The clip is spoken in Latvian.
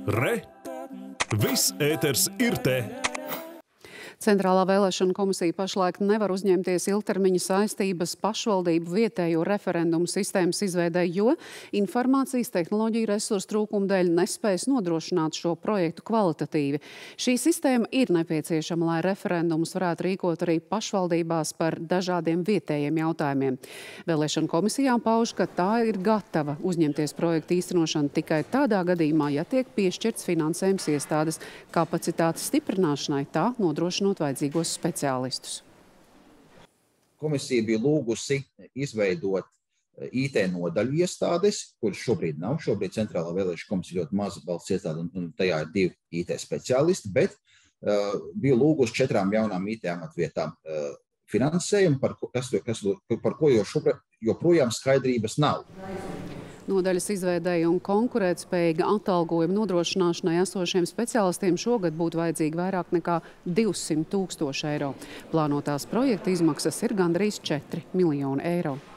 Re! Viss ēters ir te! Centrālā vēlēšana komisija pašlaik nevar uzņemties ilgtermiņa saistības pašvaldību vietējo referendumu sistēmas izveidē, jo informācijas tehnoloģiju resursu trūkuma dēļ nespējas nodrošināt šo projektu kvalitatīvi. Šī sistēma ir nepieciešama, lai referendumus varētu rīkot arī pašvaldībās par dažādiem vietējiem jautājumiem. Vēlēšana komisijām pauž, ka tā ir gatava uzņemties projektu īstenošanu tikai tādā gadījumā, ja tiek piešķirts finansējums iestādes kapacitātes stiprināšanai, tā nodrošinot vajadzīgos speciālistus. Komisija bija lūgusi izveidot IT nodaļu iestādes, kuras šobrīd nav. Šobrīd Centrālā vēlēšana komisija ļoti maza valsts iestāde, un tajā ir 2 IT speciālisti, bet bija lūgusi 4 jaunām IT amatvietām finansējumu, par ko joprojām skaidrības nav. Nodaļas izveidēja un konkurētspējīga atalgojuma nodrošināšanai esošiem speciālistiem šogad būtu vajadzīgi vairāk nekā 200 000 eiro. Plānotās projekta izmaksas ir gandrīz 4 miljoni eiro.